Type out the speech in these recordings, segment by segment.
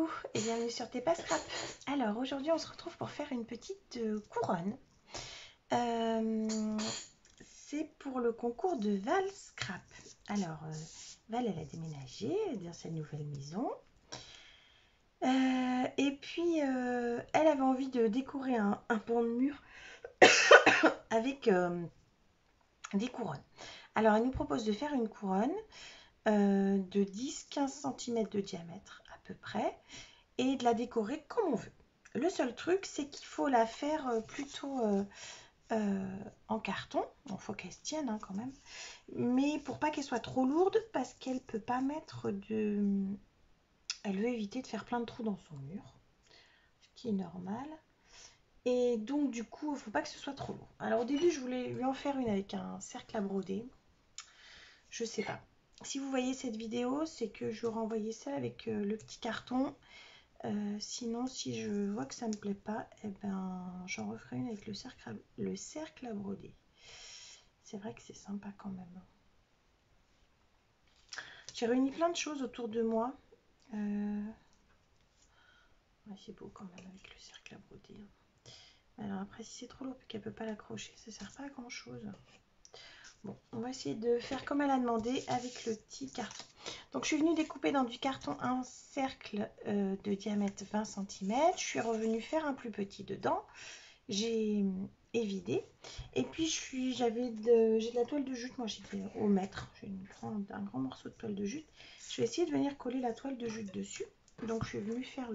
Coucou et bienvenue sur Tes Pas Scrap. Alors aujourd'hui on se retrouve pour faire une petite couronne. C'est pour le concours de Val Scrap. Alors Val elle a déménagé dans sa nouvelle maison. Et puis elle avait envie de décorer un pan de mur avec des couronnes. Alors elle nous propose de faire une couronne de 10-15 cm de diamètre à peu près et de la décorer comme on veut. Le seul truc c'est qu'il faut la faire plutôt en carton. Il faut qu'elle se tienne quand même, mais pour pas qu'elle soit trop lourde parce qu'elle peut pas mettre de... Elle veut éviter de faire plein de trous dans son mur, ce qui est normal. Et donc du coup il faut pas que ce soit trop lourd. Alors au début je voulais lui en faire une avec un cercle à broder. Je sais pas. Si vous voyez cette vidéo, c'est que je renvoyais ça avec le petit carton. Sinon, si je vois que ça me plaît pas, eh ben, j'en referai une avec le cercle à broder. C'est vrai que c'est sympa quand même. J'ai réuni plein de choses autour de moi. Ouais, c'est beau quand même avec le cercle à broder. Alors après, si c'est trop lourd et qu'elle peut pas l'accrocher, ça sert pas à grand chose. Bon, on va essayer de faire comme elle a demandé avec le petit carton. Donc je suis venue découper dans du carton un cercle de diamètre 20 cm. Je suis revenue faire un plus petit dedans. J'ai évidé. Et puis j'ai de la toile de jute. Moi j'étais au mètre. J'ai un grand morceau de toile de jute. Je vais essayer de venir coller la toile de jute dessus. Donc je suis venue faire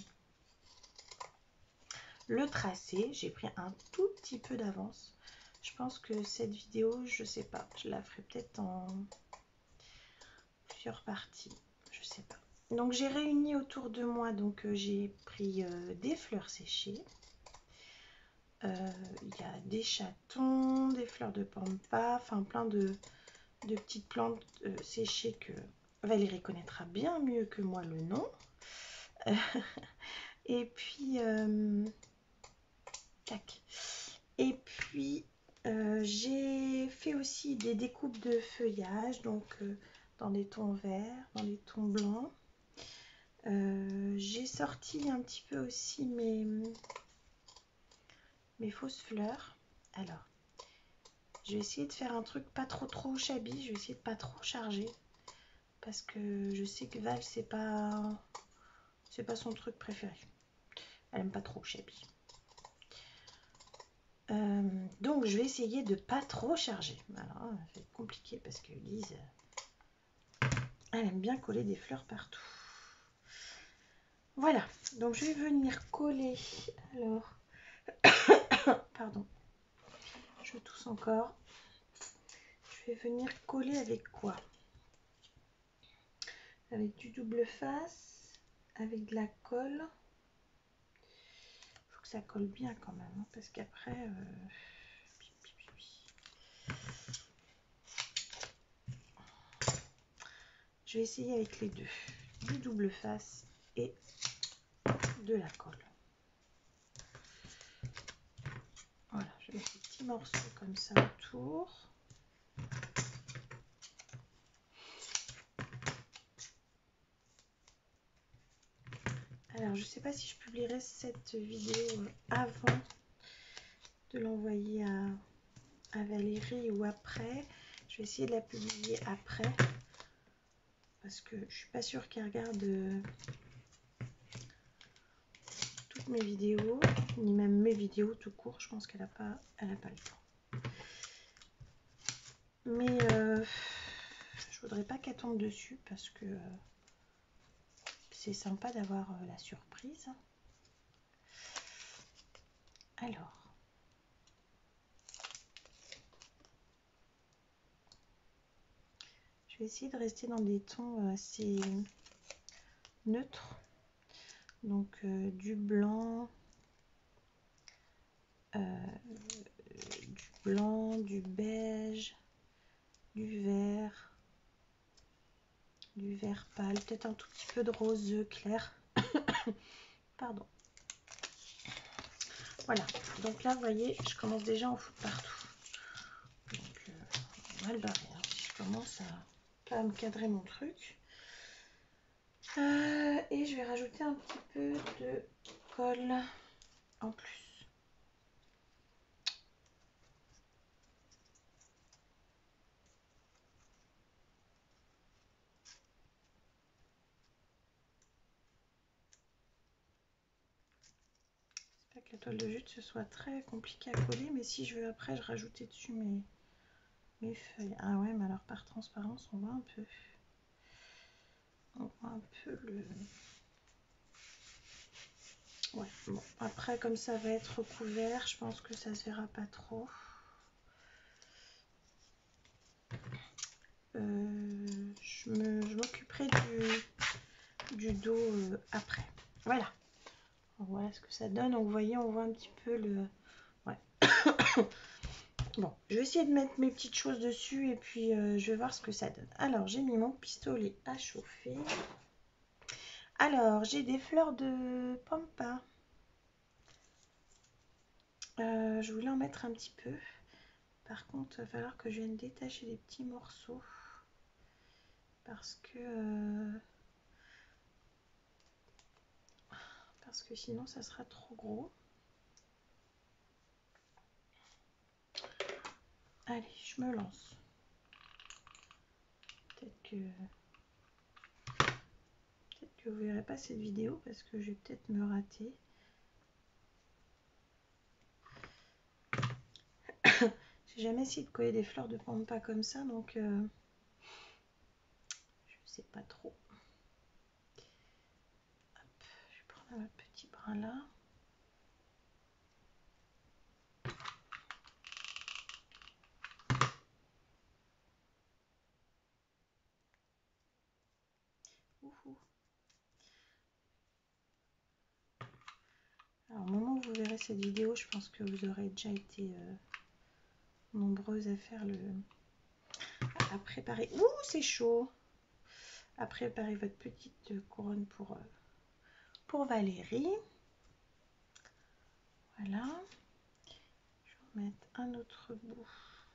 le tracé. J'ai pris un tout petit peu d'avance. Je pense que cette vidéo, je sais pas, je la ferai peut-être en plusieurs parties, je sais pas. Donc j'ai réuni autour de moi, donc j'ai pris des fleurs séchées. Il y a des chatons, des fleurs de pampa, enfin plein de petites plantes séchées que Valérie connaîtra bien mieux que moi le nom. Et puis tac. Et puis j'ai fait aussi des découpes de feuillage, donc dans des tons verts, dans des tons blancs. J'ai sorti un petit peu aussi mes fausses fleurs. Alors, je vais essayer de faire un truc pas trop shabby. Je vais essayer de pas trop charger parce que je sais que Val c'est pas son truc préféré. Elle aime pas trop shabby. Donc je vais essayer de pas trop charger. Alors ça va être compliqué parce que Lise elle aime bien coller des fleurs partout. Voilà, donc je vais venir coller. Alors pardon, je tousse encore. Je vais venir coller avec quoi? Avec du double face, avec de la colle. Il faut que ça colle bien quand même, hein, parce qu'après... Je vais essayer avec les deux. Du double face et de la colle. Voilà, je mets des petits morceaux comme ça autour. Alors, je ne sais pas si je publierai cette vidéo avant de l'envoyer à Valérie ou après. Je vais essayer de la publier après. Parce que je suis pas sûre qu'elle regarde toutes mes vidéos, ni même mes vidéos tout court. Je pense qu'elle n'a pas le temps. Mais je voudrais pas qu'elle tombe dessus parce que c'est sympa d'avoir la surprise. Alors, je vais essayer de rester dans des tons assez neutres. Donc du blanc, du beige, du vert pâle, peut-être un tout petit peu de rose clair. Pardon. Voilà, donc là vous voyez je commence déjà à en foutre partout. Donc on va le barrer, hein. Si je commence à pas me cadrer mon truc. Et je vais rajouter un petit peu de colle en plus. J'espère que la toile de jute ce soit très compliqué à coller, mais si je veux après je rajouter dessus mes feuilles. Ah ouais, mais alors par transparence on voit un peu. On voit un peu le... Ouais, bon, après comme ça va être recouvert, je pense que ça se verra pas trop. Je m'occuperai du dos après. Voilà. Voilà ce que ça donne. Donc vous voyez, on voit un petit peu le... Ouais. Bon, je vais essayer de mettre mes petites choses dessus et puis je vais voir ce que ça donne. Alors, j'ai mis mon pistolet à chauffer. Alors, j'ai des fleurs de pampa. Je voulais en mettre un petit peu. Par contre, il va falloir que je vienne détacher les petits morceaux. Parce que sinon, ça sera trop gros. Allez, je me lance. Peut-être que vous verrez pas cette vidéo parce que je vais peut-être me rater. J'ai jamais essayé de coller des fleurs de pampa comme ça, donc je sais pas trop. Hop, je vais prendre un petit brin là. Ouhou. Alors au moment où vous verrez cette vidéo, je pense que vous aurez déjà été nombreuses à faire à préparer. Ouh, c'est chaud! À préparer votre petite couronne pour Valérie. Voilà. Je vais remettre un autre bout.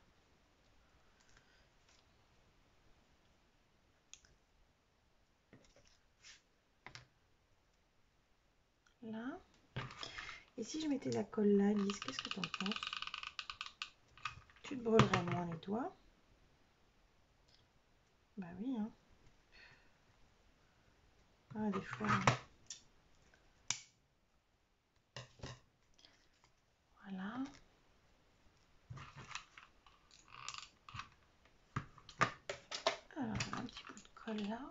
Là. Et si je mettais la colle là, Lise, qu'est-ce que tu en penses? Tu te brûlerais moins les doigts. Bah oui, hein. Ah, des fois. Voilà. Alors, un petit peu de colle là.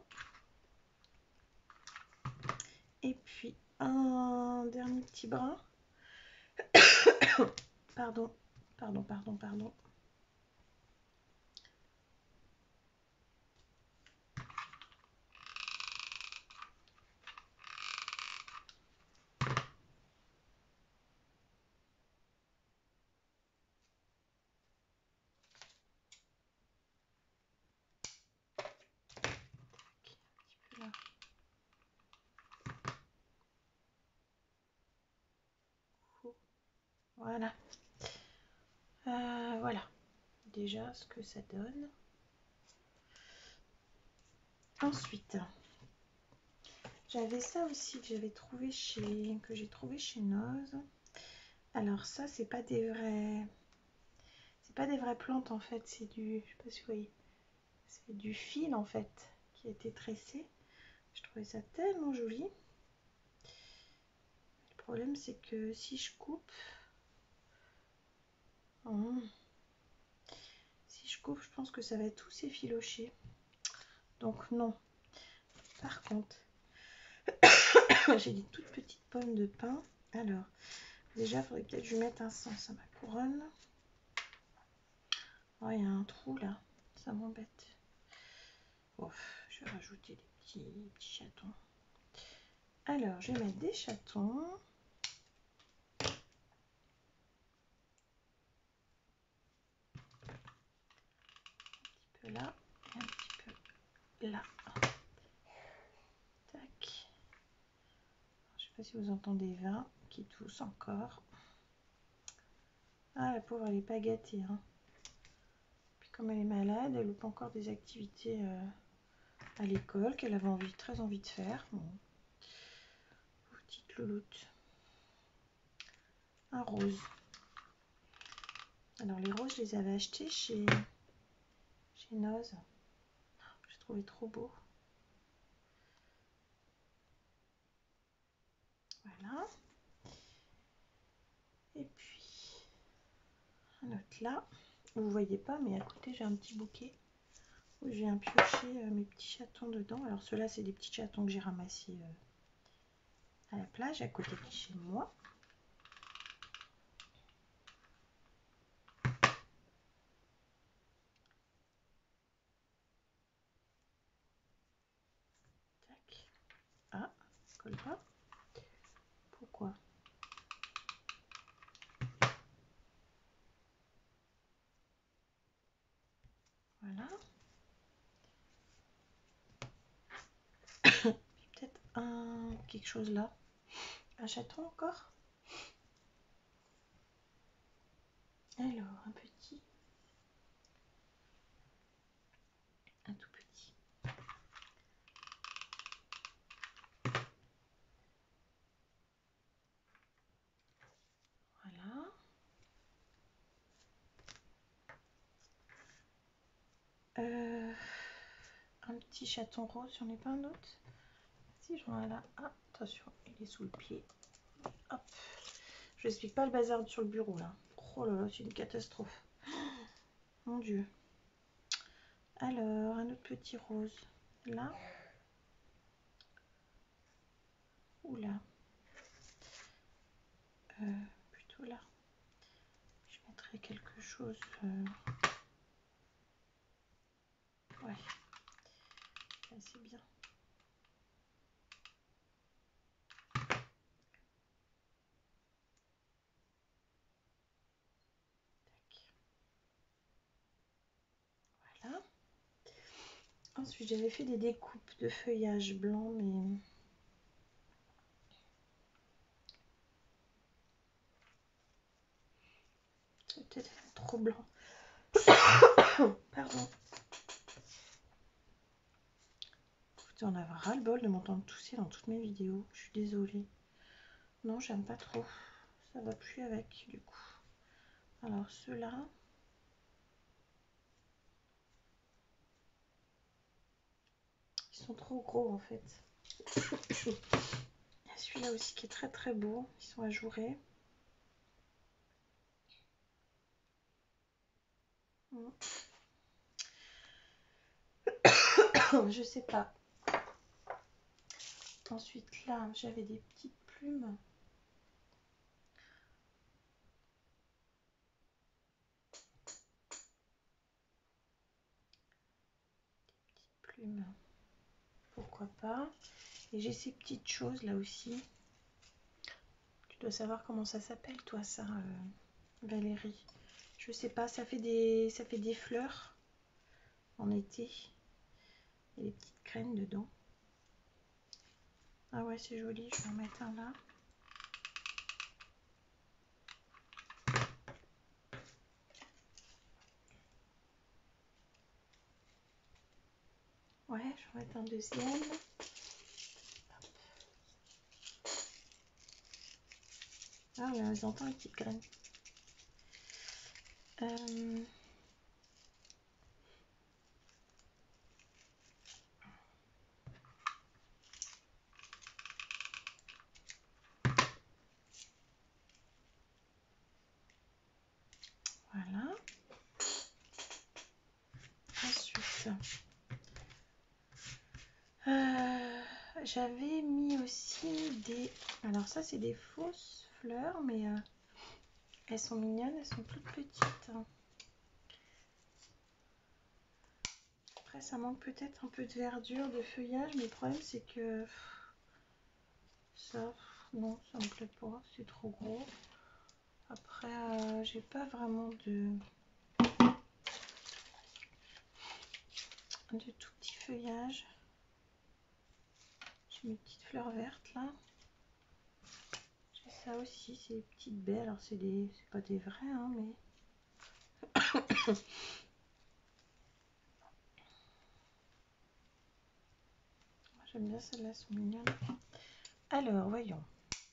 Et puis, un dernier petit brin. Pardon. Voilà. Voilà. Déjà ce que ça donne. Ensuite, j'avais ça aussi que j'ai trouvé chez Noz. Alors ça, c'est pas des vraies plantes en fait, c'est du, je sais pas si vous voyez, c'est du fil en fait qui a été tressé. Je trouvais ça tellement joli. Le problème c'est que si je coupe, je pense que ça va tout s'effilocher. Donc non. Par contre, j'ai des toutes petites pommes de pin. Alors, déjà, il faudrait peut-être que je mette un sens à ma couronne. Oh, il y a un trou là, ça m'embête. Bon, je vais rajouter des petits chatons. Alors, je vais mettre des chatons. Un petit peu là et un petit peu là. Tac. Je sais pas si vous entendez 20 qui tousse encore. Ah, la pauvre, elle est pas gâtée. Hein. Puis comme elle est malade, elle loupe encore des activités à l'école qu'elle avait très envie de faire. Bon. Petite louloute. Un rose. Alors les roses, je les avais achetés chez Noz. J'ai trouvé trop beau. Voilà. Et puis un autre là. Vous voyez pas, mais à côté j'ai un petit bouquet où je viens piocher mes petits chatons dedans. Alors ceux-là, c'est des petits chatons que j'ai ramassés à la plage à côté de chez moi. Tac. Ah, colle pas. Pourquoi? Voilà. Peut-être quelque chose là. Un chaton encore. Alors, un petit. Un tout petit. Voilà. Un petit chaton rose, j'en ai pas un autre. Si j'en ai là. Ah, attention, il est sous le pied. Hop. Je n'explique pas le bazar sur le bureau là. Oh là là, c'est une catastrophe. Mon Dieu. Alors, un autre petit rose. Là. Oula. Plutôt là. Je mettrai quelque chose. Ouais. Là, c'est bien. Tac. Voilà. Ensuite, j'avais fait des découpes de feuillage blanc, mais c'est peut-être trop blanc. Pardon. Écoutez, on a ras-le-bol de m'entendre tousser dans toutes mes vidéos. Je suis désolée. Non, j'aime pas trop. Ça va plus avec, du coup. Alors, ceux-là. Ils sont trop gros, en fait. Il y a celui-là aussi qui est très très beau. Ils sont ajourés. Je sais pas. Ensuite, là, j'avais des petites plumes. Plumes. Pourquoi pas. Et j'ai ces petites choses là aussi. Tu dois savoir comment ça s'appelle, toi, ça, Valérie. Je sais pas, ça fait des fleurs en été. Il y a des petites graines dedans. Ah ouais, c'est joli. Je vais en mettre un là. Ouais, je vais en mettre un deuxième. Ah, on les entend les petites graines. Voilà. Ensuite, j'avais mis aussi des... Alors ça, c'est des fausses fleurs, mais elles sont mignonnes, elles sont toutes petites. Après, ça manque peut-être un peu de verdure, de feuillage, mais le problème, c'est que ça, non, ça me plaît pas, c'est trop gros. Après, j'ai pas vraiment de tout petit feuillage. J'ai mes petites fleurs vertes là. J'ai ça aussi, c'est des petites baies. Alors c'est pas des vrais, hein, mais J'aime bien celles-là, elles sont mignonnes. Alors, voyons.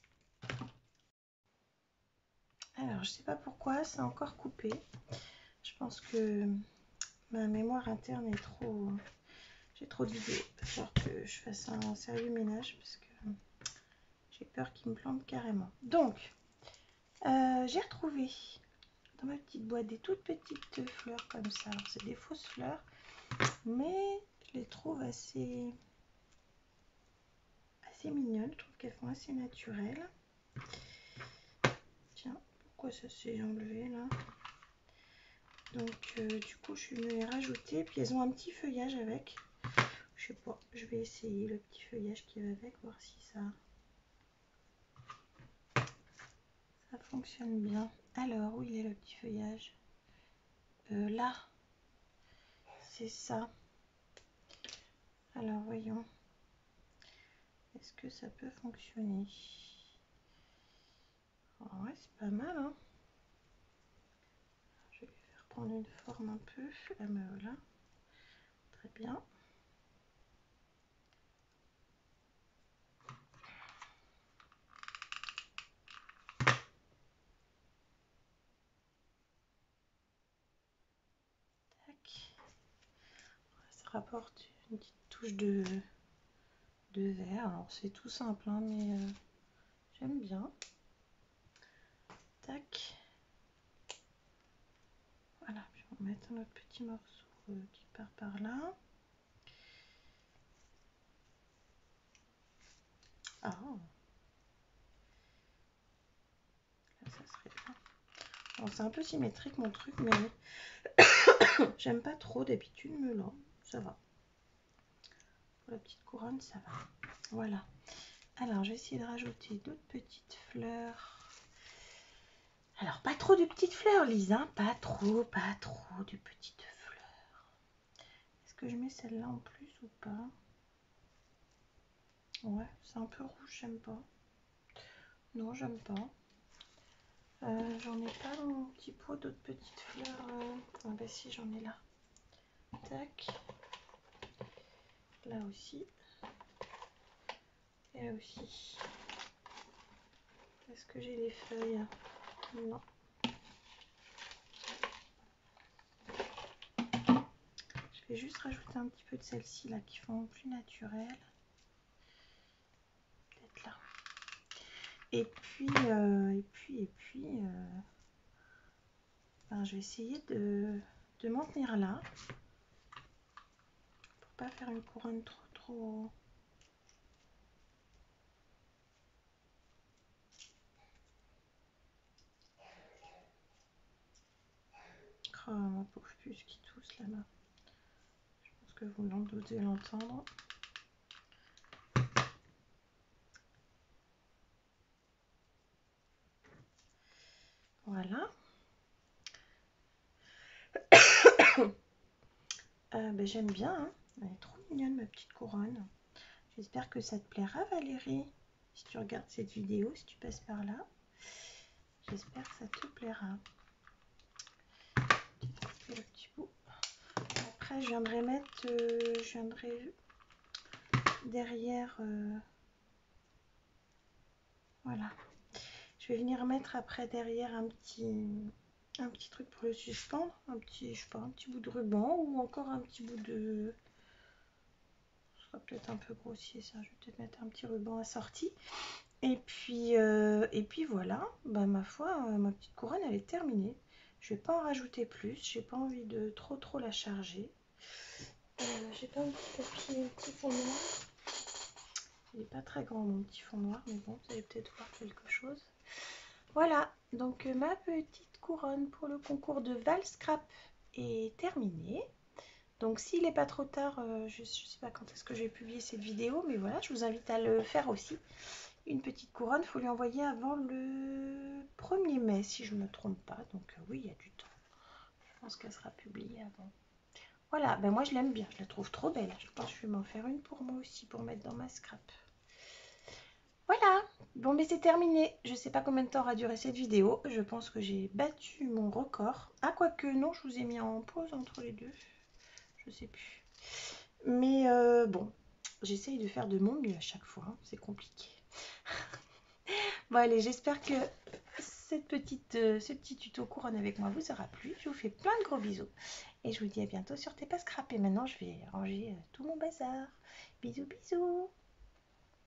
Alors, je sais pas pourquoi, c'est encore coupé. Je pense que ma mémoire interne est trop... J'ai trop de vidéos. Il va falloir que je fasse un sérieux ménage parce que j'ai peur qu'il me plante carrément. Donc, j'ai retrouvé dans ma petite boîte des toutes petites fleurs comme ça. Alors, c'est des fausses fleurs, mais je les trouve assez mignonnes. Je trouve qu'elles font assez naturelles. Tiens, pourquoi ça s'est enlevé là? Donc, du coup, je suis venue les rajouter. Puis, elles ont un petit feuillage avec. Je sais pas, je vais essayer le petit feuillage qui va avec, voir si ça fonctionne bien. Alors, où il est le petit feuillage? Là, c'est ça. Alors, voyons. Est-ce que ça peut fonctionner? Oh, ouais, c'est pas mal, hein. Je vais lui faire prendre une forme un peu. Ah, mais voilà. Très bien. Tac. Ça rapporte une petite touche de vert. Alors, c'est tout simple, hein, mais j'aime bien. Tac. Voilà, puis on va mettre un autre petit morceau qui part par là. Ah, là, ça serait bien. Alors, c'est un peu symétrique mon truc, mais j'aime pas trop d'habitude, mais là, ça va. Pour la petite couronne, ça va. Voilà. Alors, je vais essayer de rajouter d'autres petites fleurs. Alors, pas trop de petites fleurs, Lise, hein. Pas trop de petites fleurs. Est-ce que je mets celle-là en plus ou pas? Ouais, c'est un peu rouge, j'aime pas. Non, j'aime pas. J'en ai pas dans mon petit pot d'autres petites fleurs. Ah bah si, j'en ai là. Tac. Là aussi. Et là aussi. Est-ce que j'ai les feuilles? Non. Je vais juste rajouter un petit peu de celles-ci là qui font plus naturel. Peut-être là. Et puis, ben, je vais essayer de m'en tenir là. Pour pas faire une couronne trop... Oh, ma pauvre puce qui tousse là-bas. Je pense que vous devez l'entendre. Voilà. Ben, j'aime bien, hein. Elle est trop mignonne ma petite couronne. J'espère que ça te plaira, Valérie. Si tu regardes cette vidéo, si tu passes par là, j'espère que ça te plaira. Je vais couper le petit bout. Après, je viendrai mettre, derrière, voilà. Je vais venir mettre après derrière un petit truc pour le suspendre, un petit, je sais pas, un petit bout de ruban ou encore un petit bout de... Ce sera peut-être un peu grossier ça, je vais peut-être mettre un petit ruban assorti. Et puis voilà, bah, ma foi, ma petite couronne elle est terminée. Je vais pas en rajouter plus, j'ai pas envie de trop la charger. J'ai pas un petit papier, un petit fond noir. Il n'est pas très grand mon petit fond noir, mais bon, vous allez peut-être voir quelque chose. Voilà, donc ma petite couronne pour le concours de Valscrap est terminée. Donc s'il n'est pas trop tard, je ne sais pas quand est-ce que je vais publier cette vidéo, mais voilà, je vous invite à le faire aussi. Une petite couronne, il faut lui envoyer avant le 1er mai, si je ne me trompe pas. Donc oui, il y a du temps. Je pense qu'elle sera publiée avant. Voilà, ben moi je l'aime bien, je la trouve trop belle. Je pense que je vais m'en faire une pour moi aussi, pour mettre dans ma scrap. Voilà, bon mais c'est terminé. Je sais pas combien de temps aura duré cette vidéo. Je pense que j'ai battu mon record. Ah quoique non, je vous ai mis en pause entre les deux. Je sais plus. Mais bon, J'essaye de faire de mon mieux à chaque fois, hein. C'est compliqué. Bon allez, j'espère que ce petit tuto couronne avec moi vous aura plu. Je vous fais plein de gros bisous. Et je vous dis à bientôt sur T'es pas scrappé. Maintenant, je vais ranger tout mon bazar. Bisous, bisous.